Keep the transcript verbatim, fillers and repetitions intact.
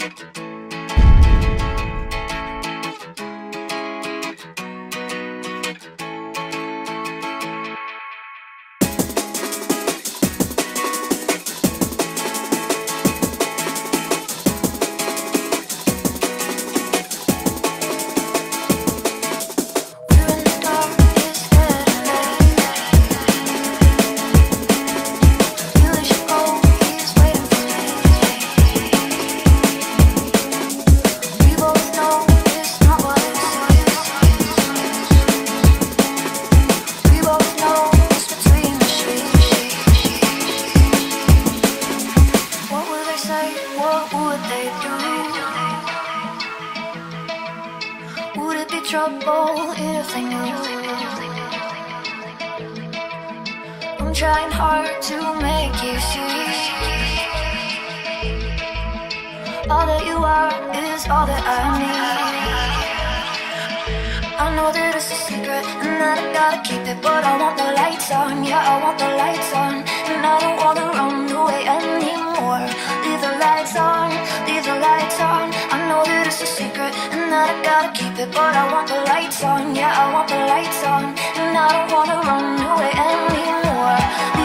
What would they do? Would it be trouble if they knew? I'm trying hard to make you see all that you are is all that I need. I know that it's a secret and that I gotta keep it, but I want the lights on, yeah, I want the lights on. And I don't wanna run away anymore. Leave the lights on, leave the lights on. I know that it's a secret and that I gotta keep it, but I want the lights on, yeah, I want the lights on. And I don't wanna run away anymore.